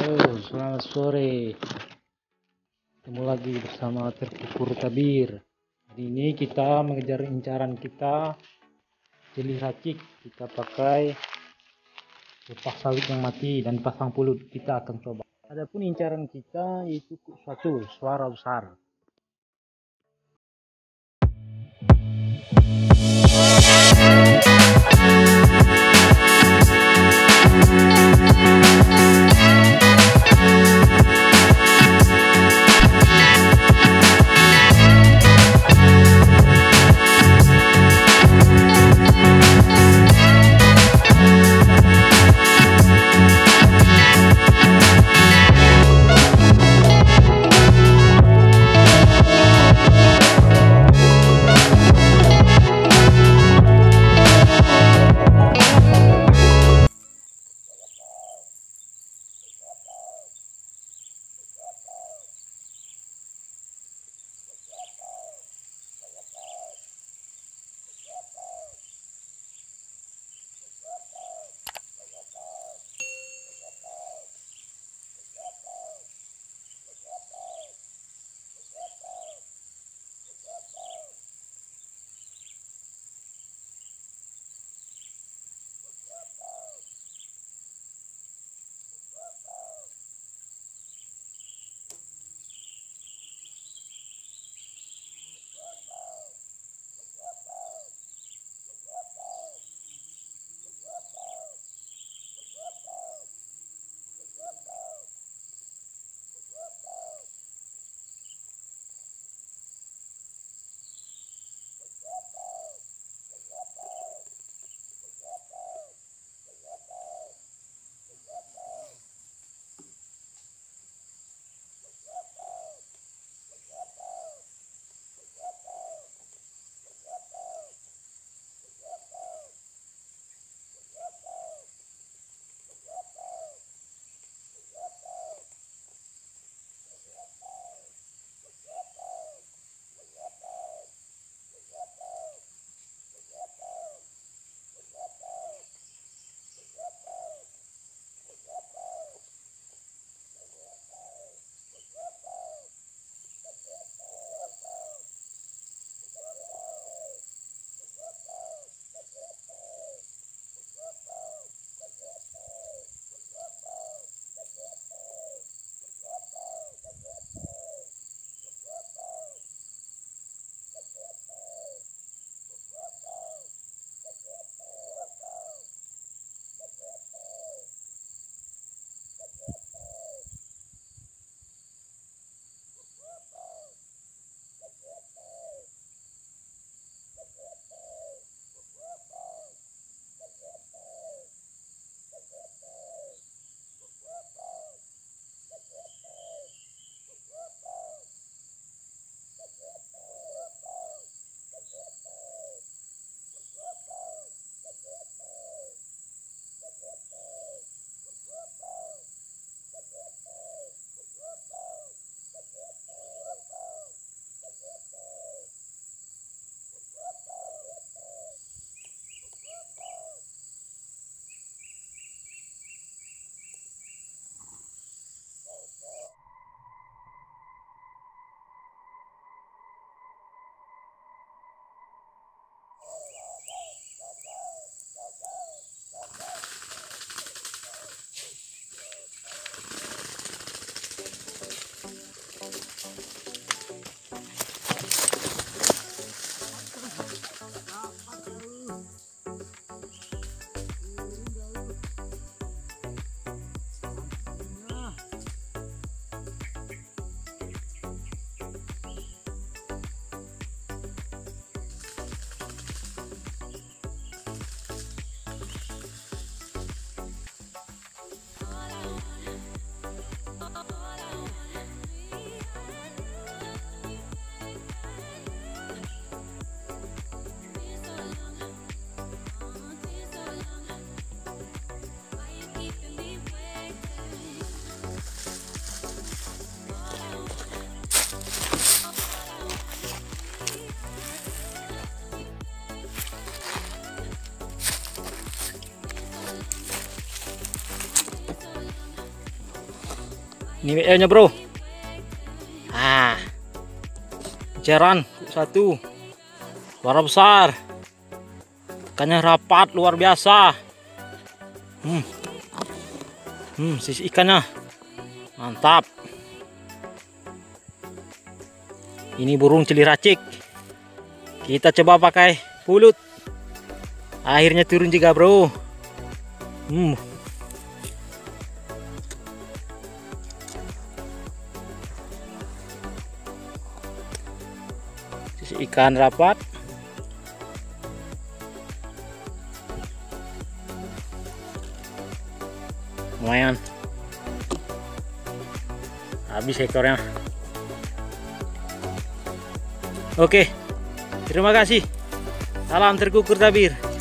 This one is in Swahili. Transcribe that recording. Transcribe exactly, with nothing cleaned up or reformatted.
Halo, selamat sore. Ketemu lagi bersama Terkukur Kabir. Hari ini kita mengejar incaran kita, jeli racik. Kita pakai lepas sawit yang mati dan pasang pulut. Kita akan coba. Adapun incaran kita yaitu suatu suara besar. Ini W L nya bro. Ah, jaran satu, suara besar, ikannya rapat luar biasa. Hmm, hmm, sisi ikannya mantap. Ini burung cili racik. Kita coba pakai pulut. Akhirnya turun juga bro. Hmm. Sisi ikan rapat. Lumayan. Habis ekornya. Oke. Terima kasih. Salam terkukur tabir.